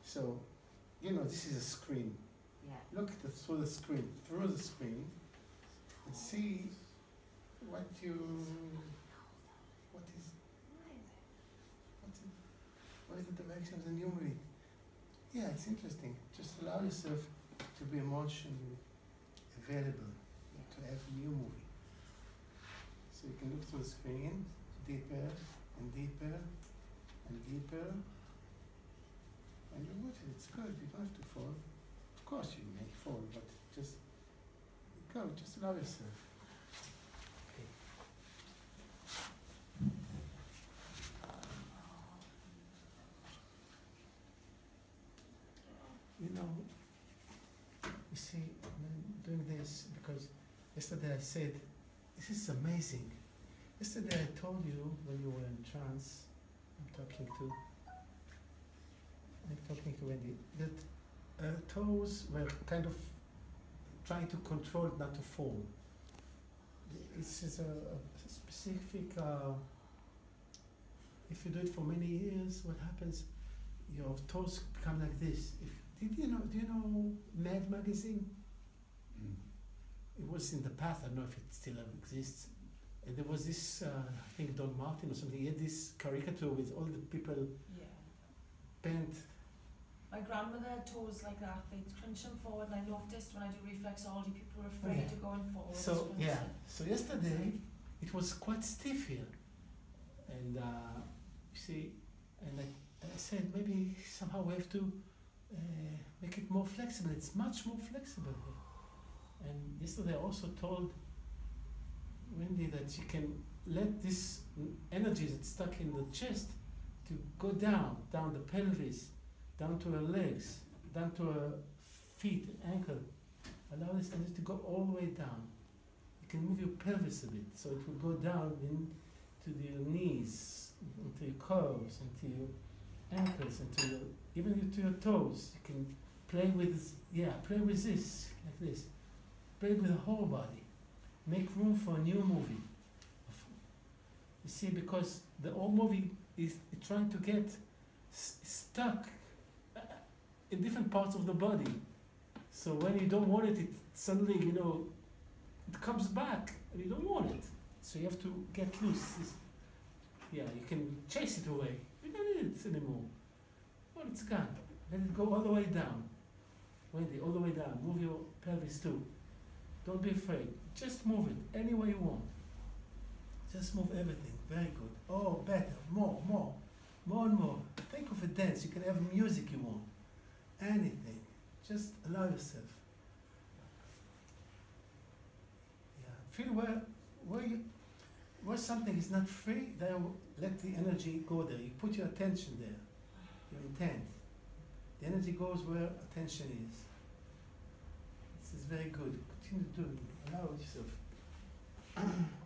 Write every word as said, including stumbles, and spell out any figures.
So, you know, this is a screen. Yeah. Look at the, through the screen, through the screen, and see what you, what is, what is, what is the directions and you read. Yeah, it's interesting. Just allow yourself to be emotionally available to every new movie. So you can look through the screen, deeper and deeper and deeper, and you watch it. It's good. You don't have to fall. Of course you may fall, but just go. Just allow yourself. Okay. You know, you see, I'm doing this because yesterday I said, this is amazing. Yesterday I told you when you were in trance, I'm talking to, I'm talking to Wendy, that uh, toes were kind of trying to control it not to fall. This is a, a specific, uh, if you do it for many years, what happens, your toes become like this. If, did you know, do you know Mad Magazine? Mm. It was in the past, I don't know if it still exists. And there was this, uh, I think Don Martin or something, he had this caricature with all the people Yeah. bent. My grandmother had toes like that, they'd crunch them forward, and I noticed when I do reflexology, people were afraid Yeah. to go in forward. So, yeah, so yesterday it was quite stiff here. And uh, you see, and I, I said maybe somehow we have to uh, make it more flexible. It's much more flexible here. And yesterday I also told Wendy that she can let this energy that's stuck in the chest to go down, down the pelvis, down to her legs, down to her feet, ankle. Allow this energy to go all the way down. You can move your pelvis a bit, so it will go down into your knees, into your calves, into your ankles, into your, even to your toes. You can play with, yeah, play with this, like this. Play with the whole body. Make room for a new movie. You see, because the old movie is trying to get s stuck in different parts of the body. So when you don't want it, it suddenly, you know, it comes back and you don't want it. So you have to get loose. It's, yeah, you can chase it away. You don't need it anymore. Well, it's gone. Let it go all the way down. Wendy, all the way down. Move your pelvis too. Don't be afraid. Just move it any way you want. Just move everything. Very good. Oh, better. More, more. More and more. Think of a dance. You can have music you want. Anything. Just allow yourself. Yeah. Feel where, where, you, where something is not free, then let the energy go there. You put your attention there. Your intent. The energy goes where attention is. This is very good. Continue doing it. Allow yourself.